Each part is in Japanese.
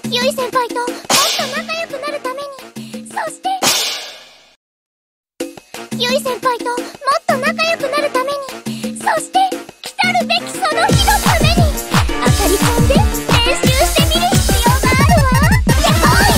ゆい先輩ともっと仲良くなるために、そしてゆい先輩ともっと仲良くなるために、そして来たるべきその日のために、あかりちゃんで練習してみる必要があるわ。やっほい。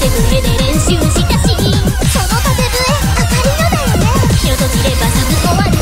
その縦笛あかりのだよね。夜閉じれば寒終わる。